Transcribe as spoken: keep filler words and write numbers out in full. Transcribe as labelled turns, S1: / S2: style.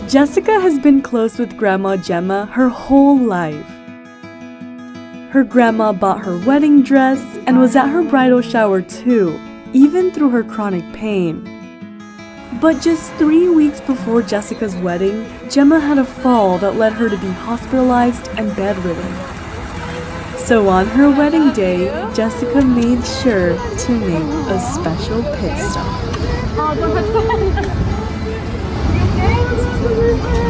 S1: Jessica has been close with Grandma Gemma her whole life. Her grandma bought her wedding dress and was at her bridal shower too, even through her chronic pain. But just three weeks before Jessica's wedding, Gemma had a fall that led her to be hospitalized and bedridden. So on her wedding day, Jessica made sure to make a special pit stop.